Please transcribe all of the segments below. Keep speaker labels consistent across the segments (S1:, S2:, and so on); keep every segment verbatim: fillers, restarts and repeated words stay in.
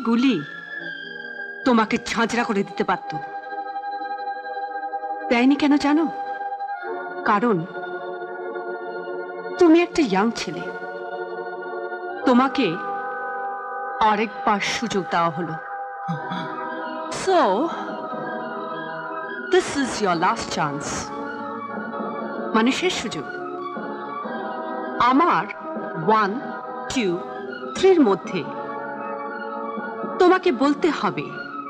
S1: গুলি তোমাকে ঝাঁঝরা করে দিতে পারত। দেয়নি কেন জানো? কারণ তুমি একটা ইয়াং ছেলে, তোমাকে আরেকবার সুযোগ দেওয়া হলো। So this is your last chance, মানে শেষ সুযোগ। আমার ওয়ান টু থ্রির মধ্যে তোমাকে বলতে হবে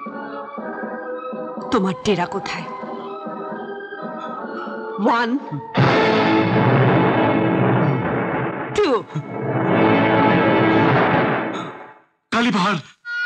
S1: তোমার ডেরা কোথায়। One two.
S2: কালীপাহাড়।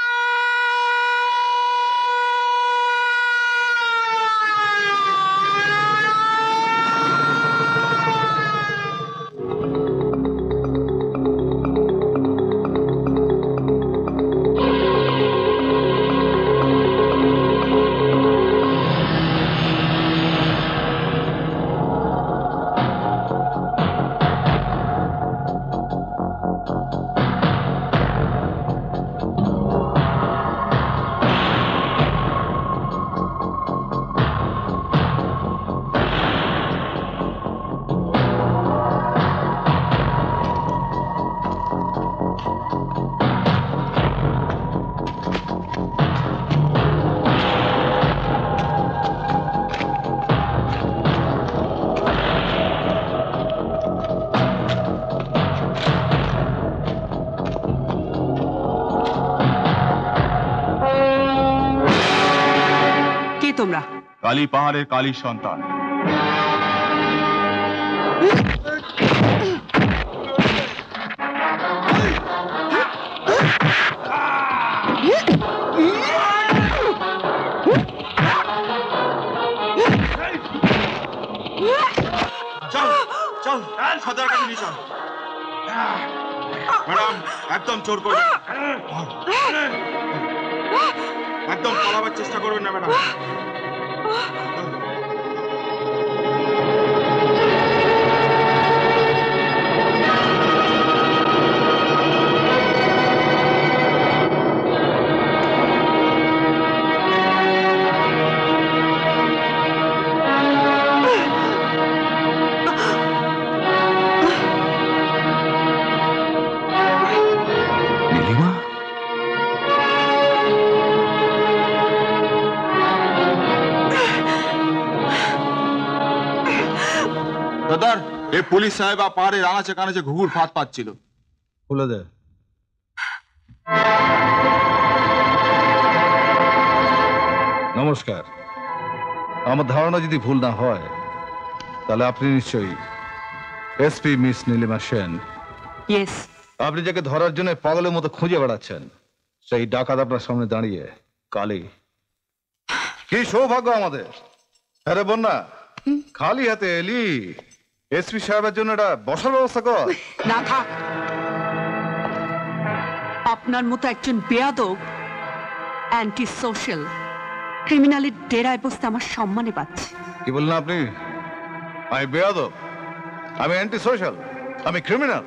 S1: তোমরা
S2: কালী পাহাড়ের কালীর সন্তান।
S3: চল চল সদর কাছে নিয়ে চল। ম্যাডাম একদম চোর করবেন, একদম পালাবার চেষ্টা করবেন না ম্যাডাম। এই পুলিশ সাহেব পাহাড়ে রাঙাচে কানাচে ঘুঘুর ফাঁদ পাচ্ছিল। খুলে দে।
S4: নমস্কার। আমার ধারণা যদি ভুল না হয় তাহলে আপনি নিশ্চয়ই SP miss Nilima Sen.
S1: Yes.
S4: আপনি যাকে ধরার জন্য পাগলের মতো খুঁজে বেড়াচ্ছেন সেই ডাকাত আপনার সামনে দাঁড়িয়ে কালী। কি সৌভাগ্য আমাদের। আরে বন্যা, খালি হাতে এলি। এসপি সাহেবের জন্য এটা বসার ব্যবস্থা কর।
S1: না থাক। আপনার মতো একজন বেয়াদব অ্যান্টি সোশ্যাল ক্রিমিনালের ডেরায় বসতে আমার সম্মানে পাচ্ছে।
S4: কি বললেন আপনি? আমি বেয়াদব, আমি অ্যান্টি সোশ্যাল, আমি ক্রিমিনাল?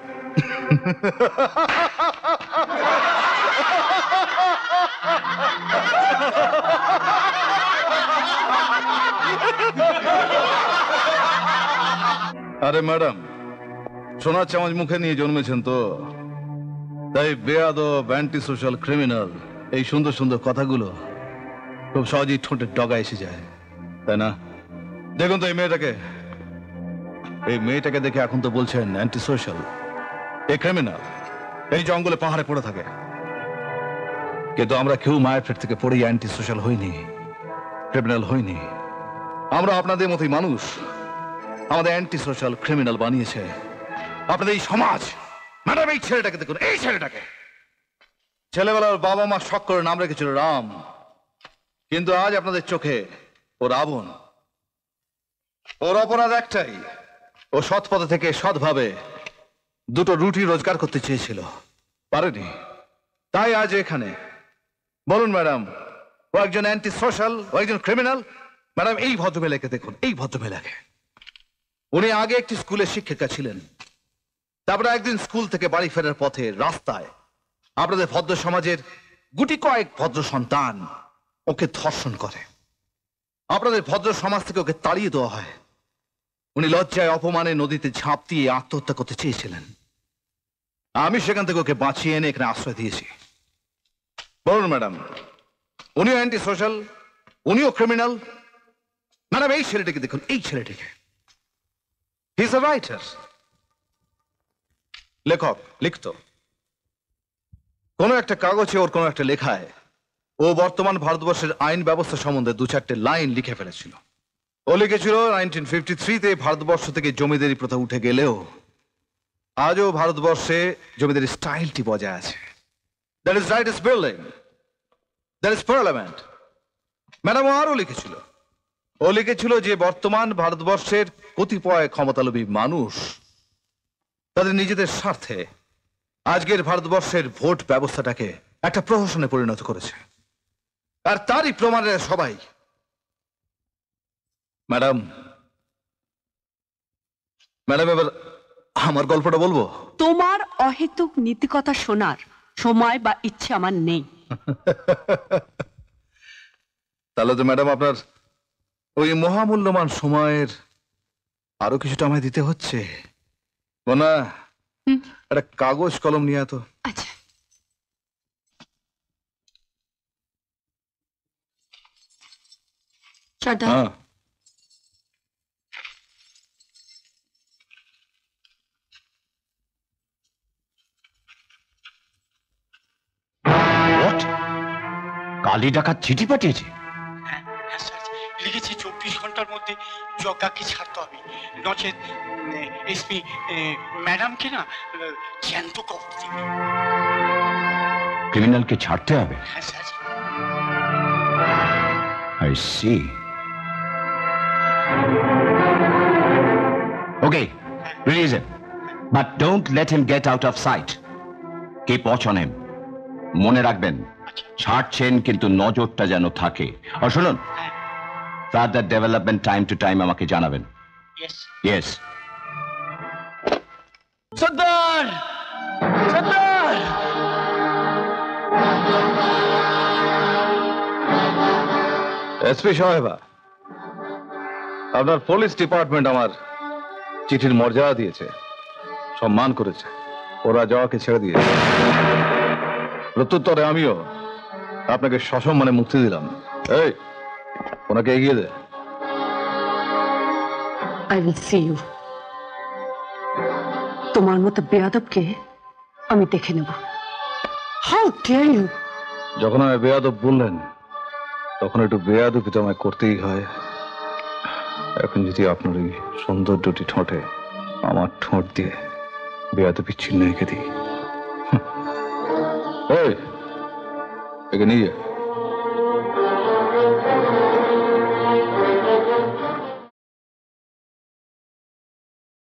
S4: আরে ম্যাডাম, সোনার চামচ মুখে নিয়ে জন্মেছেন তো, তাই বেয়াদব, অ্যান্টি সোশ্যাল, ক্রিমিনাল এই সুন্দর সুন্দর কথাগুলো খুব সহজেই ঠোঁটের ডগা এসে যায়, তাই না? দেখুন তো এই মেয়েটাকে, এই মেয়েটাকে দেখে এখন তো বলছেন অ্যান্টি সোশ্যাল, এই ক্রিমিনাল, এই জঙ্গলে পাহাড়ে পড়ে থাকে। কিন্তু আমরা কেউ মায়ের পেট থেকে পড়েই অ্যান্টি সোশ্যাল হইনি, ক্রিমিনাল হইনি। আমরা আপনাদের মতোই মানুষ। আমাদের অ্যান্টি সোশ্যাল ক্রিমিনাল বানিয়েছে আপনাদের এই সমাজ। ম্যাডাম, এই ছেলেটাকে দেখুন, এই ছেলেটাকে। ছেলেবেলার বাবা মা শখ করে নাম রেখেছিল রাম, কিন্তু আজ আপনাদের চোখে ও রাবণ। ওর অপরাধ একটাই, ও সৎ পথে থেকে সৎভাবে দুটো রুটি রোজগার করতে চেয়েছিল, পারেনি, তাই আজ এখানে। বলুন ম্যাডাম, ও একজন অ্যান্টি সোশ্যাল, ও একজন ক্রিমিনাল? ম্যাডাম, এই ভদ্রমহিলাকে দেখুন, এই ভদ্রমহিলাকে। উনি আগে একটি স্কুলের শিক্ষিকা ছিলেন, তারপরে একদিন স্কুল থেকে বাড়ি ফেরার পথে রাস্তায় আপনাদের ভদ্র সমাজের গুটি কয়েক ভদ্র সন্তান ওকে ধর্ষণ করে। আপনাদের ভদ্র সমাজ থেকে ওকে তাড়িয়ে দেওয়া হয়। উনি লজ্জায় অপমানে নদীতে ঝাঁপ দিয়ে আত্মহত্যা করতে চেয়েছিলেন। আমি সেখান থেকে ওকে বাঁচিয়ে এনে এখানে আশ্রয় দিয়েছি। বলুন ম্যাডাম, উনিও অ্যান্টি সোশ্যাল, উনিও ক্রিমিনাল? ম্যাডাম এই ছেলেটিকে দেখুন, এই ছেলেটিকে। হি ইজ আ রাইটার, লেখক, লিখত। কোনো একটা কাগজে ওর কোনো একটা লেখায় ও বর্তমান ভারতবর্ষের আইন ব্যবস্থা সম্বন্ধে দু চারটে লাইন লিখে ফেলেছিল। ও লিখেছিল নাইনটিন ফিফটি থ্রিতে ভারতবর্ষ থেকে জমিদারি প্রথা উঠে গেলেও আজও ভারতবর্ষে জমিদারি স্টাইলটি বজায় আছে। That is writers building, that is parliament. Madam ও আরও লিখেছিল, ও লিখেছিল যে বর্তমান ভারতবর্ষের কতিপয় ক্ষমতালোভী মানুষ তাদের নিজেদের স্বার্থে আজকের ভারতবর্ষের ভোট ব্যবস্থাটাকে একটা প্রহসনে পরিণত করেছে, আর তারই প্রমাণের সবাই। ম্যাডাম ম্যাডাম এবার আমার গল্পটা বলবো?
S1: তোমার অহেতুক নীতিকথা শোনার সময় বা ইচ্ছে আমার নেই।
S4: তাহলে তো ম্যাডাম আপনার ওই মহামূল্যবান সময়ের আরো কিছুটা আমায় দিতে হচ্ছে। না, একটা কাগজ কলম নিয়ে তো।
S1: আচ্ছা,
S4: হ্যাঁ,
S5: কালী ডাকাত চিঠি পাঠিয়েছে?
S6: লিখেছে চব্বিশ ঘন্টার মধ্যে যজ্ঞাকে ছাড়তে হবে, নচেত এসপি ম্যাডামকে না জ্যান্ত কবর দিবে।
S5: ক্রিমিনালকে ছাড়তে হবে?
S6: হ্যাঁ sir.
S5: I see. Okay, release him. But don't let him get out of sight. Keep watch on him. মনে রাখবেন, ছাড়ছেন কিন্তু নজরটা যেন থাকে। আর শুনুন, further development time to time আমাকে জানাবেন।
S6: Yes.
S5: Yes.
S6: সর্দার! সর্দার!
S4: এসপি সাহেবা, আপনার পুলিশ ডিপার্টমেন্ট আমার চিঠির মর্যাদা দিয়েছে, সম্মান করেছে। ওরা যাওয়াকে ছেড়ে দিয়েছে। প্রত্যুত্তরে আমিও আপনাকে সসম্মানে মুক্তি দিলাম। এই, ওনাকে এগিয়ে দে।
S1: I will see you. তোমার মতো বেয়াদবকে আমি দেখে নেব। How dare you?
S4: যখন আমি বেয়াদব বললেন তখন একটু বেয়াদবি তো আমায় করতেই হয়। এখন যদি আপনার এই সৌন্দর্যটি ঠোঁটে আমার ঠোঁট দিয়ে বেয়াদবি চিহ্ন এঁকে দিই। এই, একে নিয়ে